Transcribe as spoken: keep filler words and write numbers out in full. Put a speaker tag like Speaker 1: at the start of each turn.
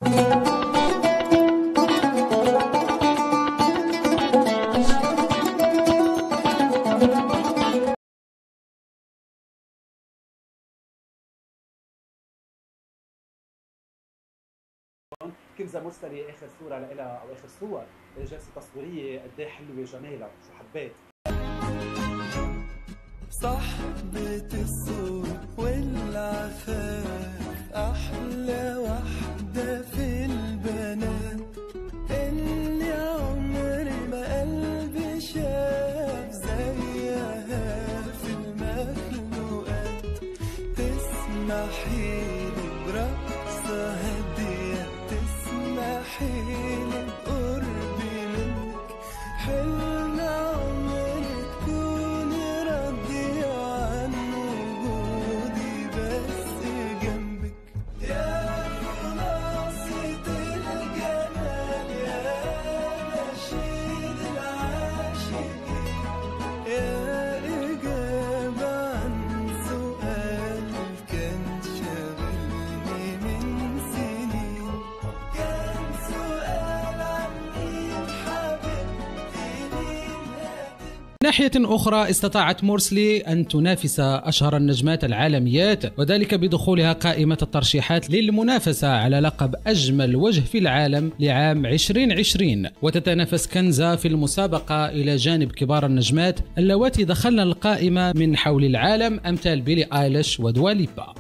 Speaker 1: كنزة مستري اخر صوره لها او اخر صور جلسه تصويريه قد ايه حلوه جميله شو حبيت.
Speaker 2: صاحبة الصوت والعفاف احلى وحده في البنات اللي عمري ما قلبي شاف زيها في المخلوقات. تسمحيلي برقصة هادية، تسمحيلي بقربي منك، حلم عمري تكوني راضية عن وجودي بس جنبك. يا خلاصة الجمال، يا نشيد العاشقين، يا إجابة عن سؤال كان شاغلني من سنين. كان سؤال عن مين حبيبتي، مين هتبقى.
Speaker 3: ناحية أخرى استطاعت مورسلي أن تنافس أشهر النجمات العالميات، وذلك بدخولها قائمة الترشيحات للمنافسة على لقب أجمل وجه في العالم لعام عشرين عشرين، وتتنافس كنزة في المسابقة إلى جانب كبار النجمات اللواتي دخلن القائمة من حول العالم أمثال بيلي آيليش ودواليبا.